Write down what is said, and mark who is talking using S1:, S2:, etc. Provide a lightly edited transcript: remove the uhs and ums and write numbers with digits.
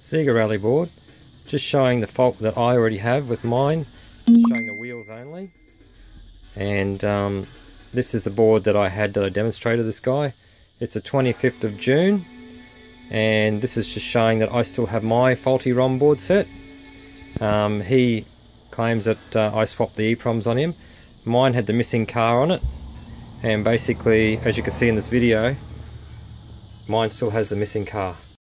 S1: Sega rally board, just showing the fault that I already have with mine, showing the wheels only. And this is the board that I had that I demonstrated this guy. It's the 25th of June, and this is just showing that I still have my faulty ROM board set. He claims that I swapped the EPROMs on him. Mine had the missing car on it, and basically, as you can see in this video, mine still has the missing car.